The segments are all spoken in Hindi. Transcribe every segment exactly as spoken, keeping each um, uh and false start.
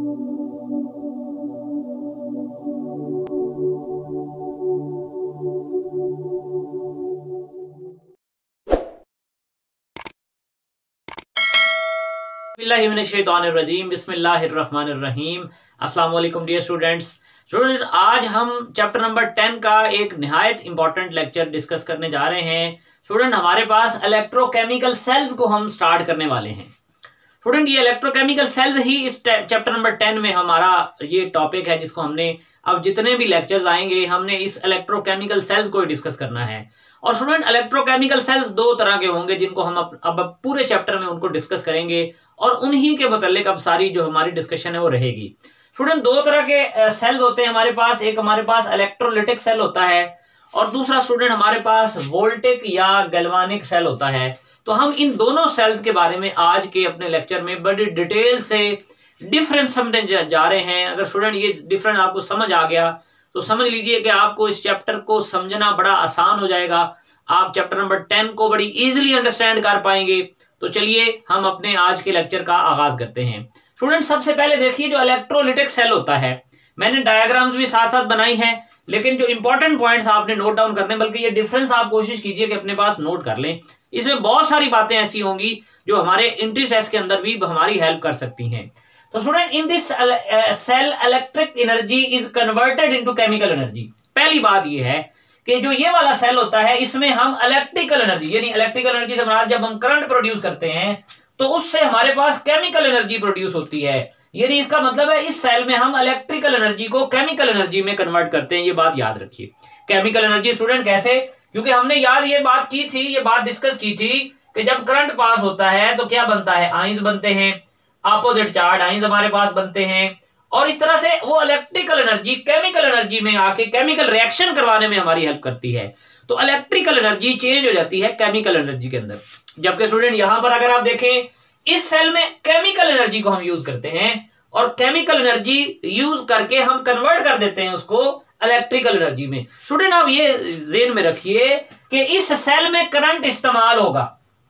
बिस्मिल्लाहिर्रहमानिर्रहीम। अस्सलाम वालेकुम डियर स्टूडेंट्स। स्टूडेंट्स आज हम चैप्टर नंबर टेन का एक निहायत इंपॉर्टेंट लेक्चर डिस्कस करने जा रहे हैं। स्टूडेंट हमारे पास इलेक्ट्रोकेमिकल सेल्स को हम स्टार्ट करने वाले हैं। स्टूडेंट ये इलेक्ट्रोकेमिकल सेल्स ही इस चैप्टर नंबर टेन में हमारा ये टॉपिक है जिसको हमने अब जितने भी लेक्चर्स आएंगे हमने इस इलेक्ट्रोकेमिकल सेल्स को ही डिस्कस करना है। और स्टूडेंट इलेक्ट्रोकेमिकल सेल्स दो तरह के होंगे जिनको हम अब अब पूरे चैप्टर में उनको डिस्कस करेंगे और उन्हीं के मुतालिक अब सारी जो हमारी डिस्कशन है वो रहेगी। स्टूडेंट दो तरह के सेल्स होते हैं हमारे पास, एक हमारे पास इलेक्ट्रोलिटिक सेल होता है और दूसरा स्टूडेंट हमारे पास वोल्टिक या गैल्वानिक सेल होता है। तो हम इन दोनों सेल्स के बारे में आज के अपने लेक्चर में बड़ी डिटेल से डिफरेंस समझने जा रहे हैं। अगर स्टूडेंट ये डिफरेंस आपको समझ आ गया तो समझ लीजिए कि आपको इस चैप्टर को समझना बड़ा आसान हो जाएगा। आप चैप्टर नंबर टेन को बड़ी इजीली अंडरस्टैंड कर पाएंगे। तो चलिए हम अपने आज के लेक्चर का आगाज करते हैं। स्टूडेंट सबसे पहले देखिए जो इलेक्ट्रोलिटिक सेल होता है, मैंने डायग्राम्स भी साथ साथ बनाई हैं, लेकिन जो इंपॉर्टेंट पॉइंट्स आपने नोट डाउन करने, बल्कि ये डिफरेंस आप कोशिश कीजिए कि अपने पास नोट कर लें। इसमें बहुत सारी बातें ऐसी होंगी जो हमारे एंट्री टेस्ट के अंदर भी हमारी हेल्प कर सकती हैं। तो student in this cell electric energy is converted into chemical energy. पहली बात ये है कि जो ये वाला सेल होता है इसमें हम इलेक्ट्रिकल एनर्जी यानी इलेक्ट्रिकल एनर्जी से हमारा जब हम करंट प्रोड्यूस करते हैं तो उससे हमारे पास केमिकल एनर्जी प्रोड्यूस होती है। यानी इसका मतलब है इस सेल में हम इलेक्ट्रिकल एनर्जी को केमिकल एनर्जी में कन्वर्ट करते हैं। ये बात याद रखिए। केमिकल एनर्जी स्टूडेंट कैसे, क्योंकि हमने याद ये बात की थी, ये बात डिस्कस की थी कि जब करंट पास होता है तो क्या बनता है, आयंस बनते हैं, अपोजिट चार्ज आयंस हमारे पास बनते हैं और इस तरह से वो इलेक्ट्रिकल एनर्जी केमिकल एनर्जी में आके केमिकल रिएक्शन करवाने में हमारी हेल्प करती है। तो इलेक्ट्रिकल एनर्जी चेंज हो जाती है केमिकल एनर्जी के अंदर। जबकि स्टूडेंट यहां पर अगर आप देखें इस सेल में केमिकल एनर्जी को हम यूज करते हैं और केमिकल एनर्जी यूज करके हम कन्वर्ट कर देते हैं उसको इलेक्ट्रिकल एनर्जी में। स्टूडेंट आप ये ज़हन में रखिए कि इस सेल में करंट इस्तेमाल होगा,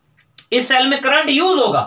इस सेल में करंट यूज होगा,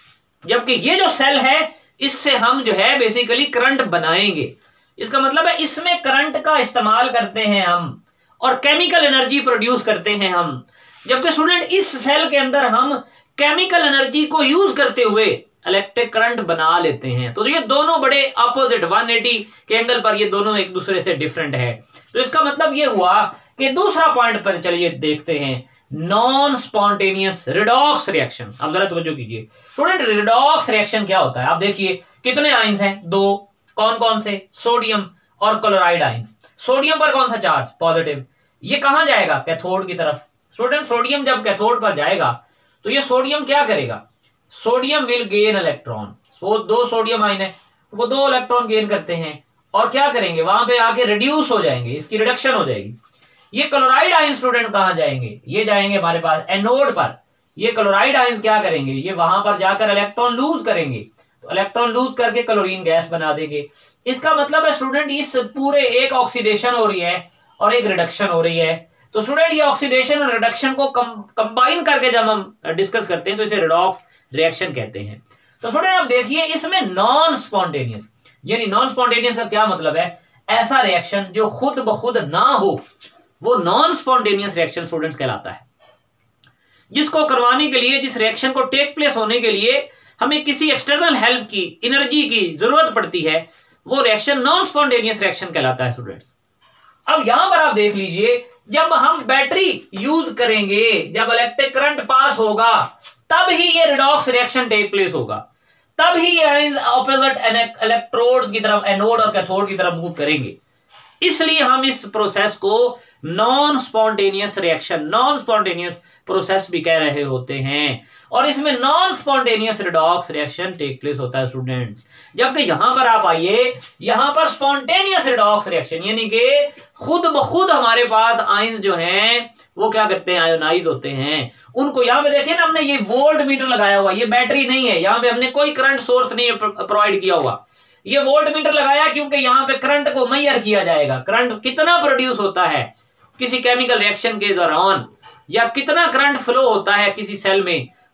जबकि ये जो सेल है इससे हम जो है बेसिकली करंट बनाएंगे। इसका मतलब है इसमें करंट का इस्तेमाल करते हैं हम और केमिकल एनर्जी प्रोड्यूस करते हैं हम। जबकि स्टूडेंट इस सेल के अंदर हम केमिकल एनर्जी को यूज करते हुए इलेक्ट्रिक करंट बना लेते हैं। तो ये दोनों बड़े अपोजिट एक सौ अस्सी के एंगल पर ये दोनों एक दूसरे से डिफरेंट है। तो इसका मतलब ये हुआ कि दूसरा पॉइंट पर चलिए देखते हैं, नॉन स्पॉन्टेनियस रिडॉक्स रिएक्शन। अब जरा तवज्जो कीजिए स्टूडेंट, रिडॉक्स रिएक्शन क्या होता है। आप देखिए कितने आयंस हैं, दो, कौन कौन से, सोडियम और क्लोराइड आयंस। सोडियम पर कौन सा चार्ज, पॉजिटिव, ये कहां जाएगा, कैथोड की तरफ। स्टूडेंट सोडियम जब कैथोड पर जाएगा तो ये सोडियम क्या करेगा, सोडियम विल गेन इलेक्ट्रॉन। वो दो सोडियम आयन है तो वो दो इलेक्ट्रॉन गेन करते हैं और क्या करेंगे, वहां पे आके रिड्यूस हो जाएंगे, इसकी रिडक्शन हो जाएगी। ये क्लोराइड आयन स्टूडेंट कहां जाएंगे, ये जाएंगे हमारे पास एनोड पर। ये क्लोराइड आयंस क्या करेंगे, ये वहां पर जाकर इलेक्ट्रॉन लूज करेंगे, तो इलेक्ट्रॉन लूज करके क्लोरीन गैस बना देंगे। इसका मतलब है स्टूडेंट इस पूरे एक ऑक्सीडेशन हो रही है और एक रिडक्शन हो रही है। तो स्टूडेंट ये ऑक्सीडेशन और रिडक्शन को कंबाइन करके जब हम डिस्कस करते हैं तो इसे रिडॉक्स रिएक्शन कहते हैं। तो स्टूडेंट आप देखिए इसमें नॉन स्पॉन्टेनियस, यानी नॉन स्पॉन्टेनियस का क्या मतलब है, ऐसा रिएक्शन जो खुद ब खुद ना हो वो नॉन स्पॉन्टेनियस रिएक्शन स्टूडेंट्स कहलाता है। जिसको करवाने के लिए, जिस रिएक्शन को टेक प्लेस होने के लिए हमें किसी एक्सटर्नल हेल्प की, एनर्जी की जरूरत पड़ती है, वो रिएक्शन नॉन स्पॉन्टेनियस रिएक्शन कहलाता है स्टूडेंट्स। अब यहां पर आप देख लीजिए जब हम बैटरी यूज करेंगे, जब इलेक्ट्रिक करंट पास होगा तब ही ये रिडॉक्स रिएक्शन टेक प्लेस होगा, तब ही ये ऑपोजिट इलेक्ट्रोड्स की तरफ, एनोड और कैथोड की तरफ मूव करेंगे। इसलिए हम इस प्रोसेस को non spontaneous reaction, non spontaneous process भी कह रहे होते हैं और इसमें non spontaneous redox reaction take place होता है स्टूडेंट्स। जबकि यहां पर आप आइए, यहां पर स्पॉन्टेनियस रिडॉक्स रिएक्शन यानी कि खुद ब खुद हमारे पास आयंस जो हैं वो क्या करते हैं, आयोनाइज होते हैं। उनको यहां पे देखिए ना, हमने ये वोल्ट मीटर लगाया हुआ, ये बैटरी नहीं है, यहां पे हमने कोई करंट सोर्स नहीं प्रोवाइड किया हुआ। ये वोल्ट मीटर लगाया क्योंकि यहां पे करंट को मेजर किया जाएगा, करंट कितना प्रोड्यूस होता है किसी केमिकल रिएक्शन के दौरान या कितना करंट फ्लो होता है किसी सेल में,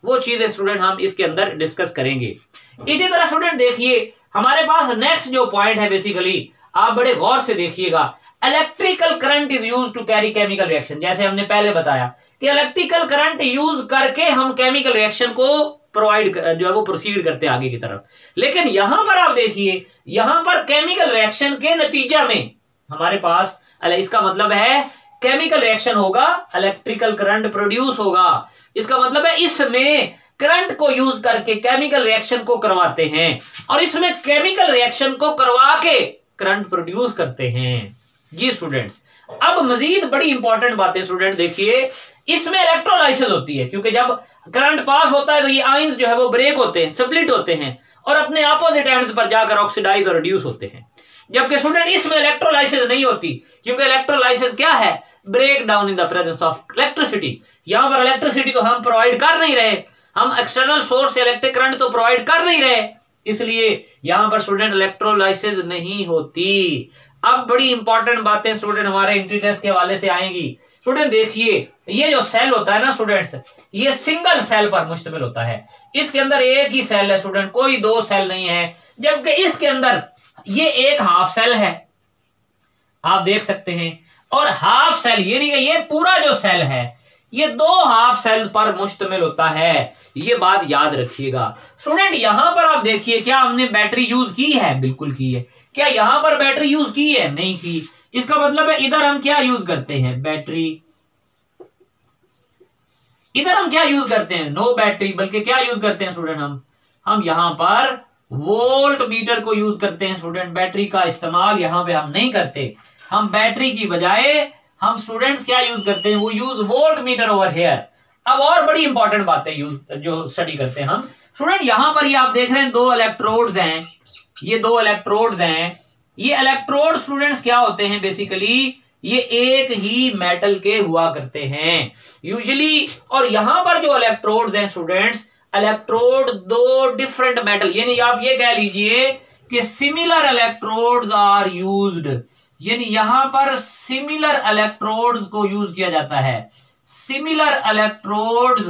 वो चीजें स्टूडेंट हम इसके अंदर डिस्कस करेंगे। इसी तरह स्टूडेंट देखिए हमारे पास नेक्स्ट जो पॉइंट है बेसिकली आप बड़े गौर से देखिएगा, electrical current is use to carry chemical reaction. जैसे हमने पहले बताया कि इलेक्ट्रिकल करंट यूज करके हम केमिकल रिएक्शन को प्रोवाइड जो है वो प्रोसीड करते हैं आगे की तरफ। लेकिन यहां पर आप देखिए यहां पर केमिकल रिएक्शन के नतीजा में हमारे पास इसका मतलब है केमिकल रिएक्शन होगा, इलेक्ट्रिकल करंट प्रोड्यूस होगा। इसका मतलब है इसमें करंट को यूज करके केमिकल रिएक्शन को करवाते हैं और इसमें केमिकल रिएक्शन को करवा के करंट प्रोड्यूस करते हैं। जी स्टूडेंट्स, अब मजीद बड़ी इंपॉर्टेंट बातें स्टूडेंट देखिए, इसमें इलेक्ट्रोलाइसिस होती है क्योंकि जब करंट पास होता है तो ये आयंस जो है वो ब्रेक होते हैं, स्प्लिट होते हैं और अपने अपोजिट एंड्स पर जाकर ऑक्सीडाइज और रिड्यूस होते हैं। जबकि स्टूडेंट इसमें इलेक्ट्रोलाइसिस नहीं होती क्योंकि इलेक्ट्रोलाइसिस क्या है, break down in the presence of electricity. यहां पर इलेक्ट्रिसिटी तो हम प्रोवाइड कर नहीं रहे, हम एक्सटर्नल सोर्स से इलेक्ट्रिक करंट तो प्रोवाइड कर नहीं रहे, इसलिए यहां पर स्टूडेंट इलेक्ट्रोलाइसिस नहीं होती। अब बड़ी इंपॉर्टेंट बातें स्टूडेंट हमारे एंट्री टेस्ट के हवाले से आएंगी। स्टूडेंट देखिए ये जो सेल होता है ना स्टूडेंट्स, ये सिंगल सेल पर मुश्तमिल होता है। इसके अंदर एक ही सेल है स्टूडेंट, कोई दो सेल नहीं है। जबकि इसके अंदर ये एक हाफ सेल है, आप देख सकते हैं, और हाफ सेल ये नहीं कि ये पूरा जो सेल है ये दो हाफ सेल पर मुश्तमिल होता है। ये बात याद रखिएगा स्टूडेंट। यहां पर आप देखिए क्या हमने बैटरी यूज की है, बिल्कुल की है। क्या यहां पर बैटरी यूज की है, नहीं की। इसका मतलब है इधर हम क्या यूज करते हैं, बैटरी। इधर हम क्या यूज करते हैं, नो बैटरी, बल्कि क्या यूज करते हैं स्टूडेंट, हम हम यहां पर वोल्ट मीटर को यूज करते हैं स्टूडेंट। बैटरी का इस्तेमाल यहां पे हम नहीं करते, हम बैटरी की बजाय हम स्टूडेंट्स क्या यूज करते हैं, वो use voltmeter over here. अब और बड़ी इंपॉर्टेंट बातें यूज जो स्टडी करते हैं हम स्टूडेंट, यहां पर ये आप देख रहे हैं दो इलेक्ट्रोड्स हैं, ये दो इलेक्ट्रोड्स हैं। ये इलेक्ट्रोड स्टूडेंट्स क्या होते हैं, बेसिकली ये एक ही मेटल के हुआ करते हैं यूजुअली। और यहां पर जो इलेक्ट्रोड्स हैं स्टूडेंट्स, इलेक्ट्रोड दो डिफरेंट मेटल, यानी आप ये कह लीजिए कि सिमिलर इलेक्ट्रोड्स आर यूज्ड, यानी यहां पर सिमिलर इलेक्ट्रोड्स को यूज किया जाता है। सिमिलर इलेक्ट्रोड्स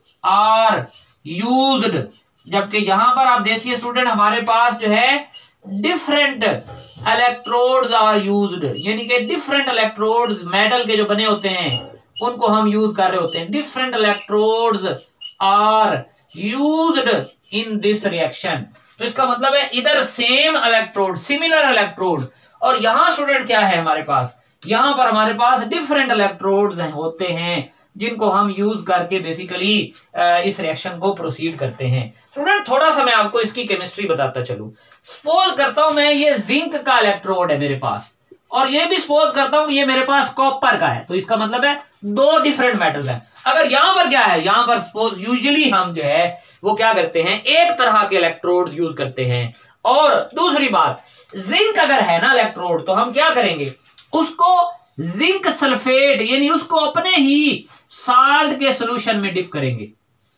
आर यूज्ड, जबकि यहां पर आप देखिए स्टूडेंट हमारे पास जो है डिफरेंट इलेक्ट्रोड्स आर यूज्ड, यानी कि डिफरेंट इलेक्ट्रोड्स मेटल के जो बने होते हैं उनको हम यूज कर रहे होते हैं। Different electrodes are used in this reaction. तो इसका मतलब है इधर सेम इलेक्ट्रोड, सिमिलर इलेक्ट्रोड, और यहां स्टूडेंट क्या है हमारे पास, यहां पर हमारे पास डिफरेंट इलेक्ट्रोड्स होते हैं जिनको हम यूज करके बेसिकली इस रिएक्शन को प्रोसीड करते हैं। स्टूडेंट थोड़ा सा मैं आपको इसकी केमिस्ट्री बताता चलूं। सपोज करता हूं मैं ये जिंक का इलेक्ट्रोड है मेरे पास, और ये भी सपोज करता हूं ये मेरे पास कॉपर का है, तो इसका मतलब है दो डिफरेंट मेटल्स हैं। अगर यहां पर क्या है, यहां पर सपोज यूजुअली हम जो है वो क्या करते हैं, एक तरह के इलेक्ट्रोड यूज करते हैं। और दूसरी बात, जिंक अगर है ना इलेक्ट्रोड, तो हम क्या करेंगे, उसको जिंक सल्फेट यानी उसको अपने ही साल्ट के सॉल्यूशन में डिप करेंगे,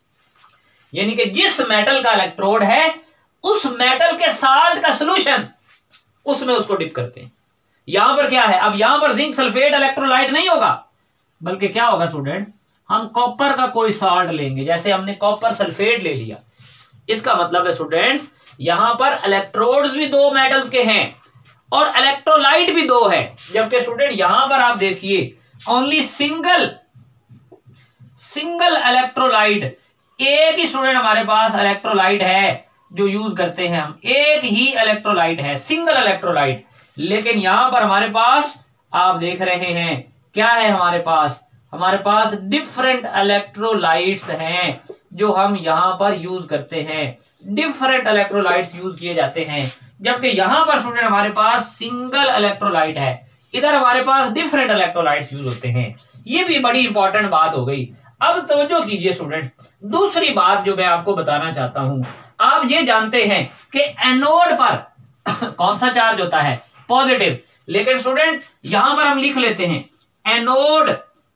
यानी कि जिस मेटल का इलेक्ट्रोड है उस मेटल के साल्ट का सॉल्यूशन उसमें उसको डिप करते हैं। यहां पर क्या है, अब यहां पर जिंक सल्फेट इलेक्ट्रोलाइट नहीं होगा, बल्कि क्या होगा स्टूडेंट, हम कॉपर का कोई साल्ट लेंगे, जैसे हमने कॉपर सल्फेट ले लिया। इसका मतलब है स्टूडेंट्स यहां पर इलेक्ट्रोड्स भी दो मेटल्स के हैं और इलेक्ट्रोलाइट भी दो है। जबकि स्टूडेंट यहां पर आप देखिए ओनली सिंगल सिंगल इलेक्ट्रोलाइट, एक ही स्टूडेंट हमारे पास इलेक्ट्रोलाइट है जो यूज करते हैं हम, एक ही इलेक्ट्रोलाइट है, सिंगल इलेक्ट्रोलाइट। लेकिन यहां पर हमारे पास आप देख रहे हैं क्या है, हमारे पास हमारे पास डिफरेंट इलेक्ट्रोलाइट्स हैं जो हम यहां पर यूज करते हैं, डिफरेंट इलेक्ट्रोलाइट्स यूज किए जाते हैं। जबकि यहां पर स्टूडेंट हमारे पास सिंगल इलेक्ट्रोलाइट है, इधर हमारे पास डिफरेंट इलेक्ट्रोलाइट्स यूज होते हैं। ये भी बड़ी इंपॉर्टेंट बात हो गई। अब तवज्जो कीजिए स्टूडेंट, दूसरी बात जो मैं आपको बताना चाहता हूं, आप ये जानते हैं कि एनोड पर कौन सा चार्ज होता है, पॉजिटिव। लेकिन स्टूडेंट यहां पर हम लिख लेते हैं एनोड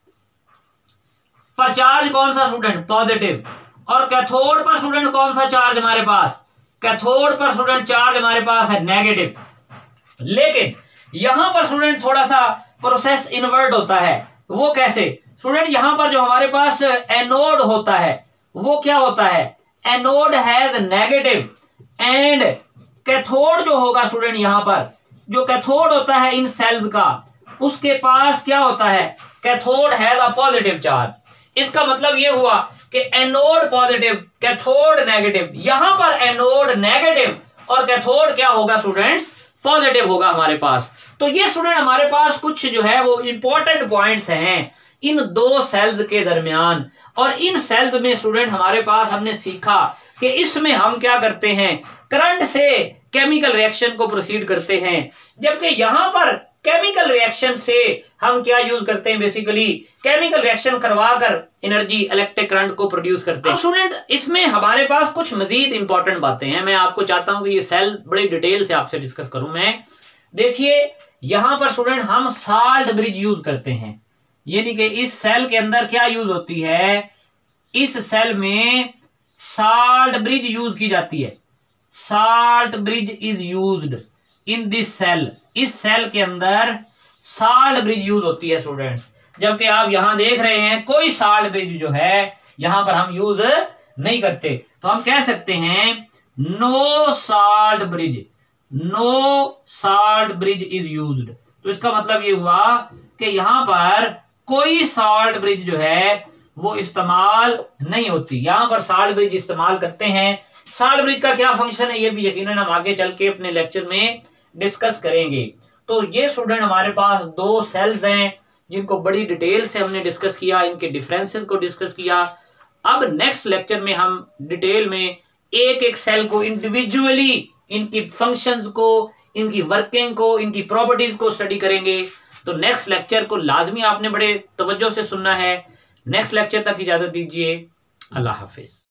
पर चार्ज कौन सा स्टूडेंट, पॉजिटिव। और कैथोड पर स्टूडेंट कौन सा चार्ज हमारे पास, कैथोड पर स्टूडेंट चार्ज हमारे पास है नेगेटिव। लेकिन यहां पर स्टूडेंट थोड़ा सा प्रोसेस इनवर्ट होता है। वो कैसे स्टूडेंट, यहां पर जो हमारे पास एनोड होता है वो क्या होता है, anode has negative and cathode जो होगा स्टूडेंट, यहां पर जो कैथोड होता है इन सेल्स का, उसके पास क्या होता है, cathode has a positive charge. इसका मतलब ये हुआ कि एनोड पॉजिटिव कैथोड नेगेटिव, यहां पर एनोड नेगेटिव और कैथोड क्या होगा स्टूडेंट्स, पॉजिटिव होगा हमारे पास। तो ये स्टूडेंट हमारे पास कुछ जो है वो इंपॉर्टेंट पॉइंट्स हैं इन दो सेल्स के दरमियान। और इन सेल्स में स्टूडेंट हमारे पास हमने सीखा कि इसमें हम क्या करते हैं, करंट से केमिकल रिएक्शन को प्रोसीड करते हैं, जबकि यहां पर केमिकल रिएक्शन से हम क्या यूज करते हैं, बेसिकली केमिकल रिएक्शन करवाकर एनर्जी इलेक्ट्रिक करंट को प्रोड्यूस करते हैं। स्टूडेंट इसमें हमारे पास कुछ मजीद इंपॉर्टेंट बातें हैं, मैं आपको चाहता हूं कि ये सेल बड़ी डिटेल से आपसे डिस्कस करूं मैं। देखिए यहां पर स्टूडेंट हम साल्ट ब्रिज यूज करते हैं, यानी कि इस सेल के अंदर क्या यूज होती है, इस सेल में साल्ट ब्रिज यूज की जाती है। Salt bridge is used in this cell, इस सेल के अंदर साल्ट ब्रिज यूज होती है स्टूडेंट्स। जबकि आप यहां देख रहे हैं कोई साल्ट ब्रिज जो है यहां पर हम यूज नहीं करते, तो हम कह सकते हैं no salt bridge, no salt bridge is used. तो इसका मतलब ये हुआ कि यहां पर कोई साल्ट ब्रिज जो है वो इस्तेमाल नहीं होती, यहां पर साल्ट ब्रिज इस्तेमाल करते हैं। साल्ट ब्रिज का क्या फंक्शन है ये भी यकीनन हम आगे चल के अपने लेक्चर में डिस्कस करेंगे। तो ये स्टूडेंट हमारे पास दो सेल्स हैं जिनको बड़ी डिटेल से हमने डिस्कस किया, इनके डिफरेंसेस को डिस्कस किया। अब नेक्स्ट लेक्चर में हम डिटेल में एक एक सेल को इंडिविजुअली, इनकी फंक्शंस को, इनकी वर्किंग को, इनकी प्रॉपर्टीज को स्टडी करेंगे। तो नेक्स्ट लेक्चर को लाजमी आपने बड़े तवज्जो से सुनना है। नेक्स्ट लेक्चर तक इजाजत दीजिए, अल्लाह हाफिज।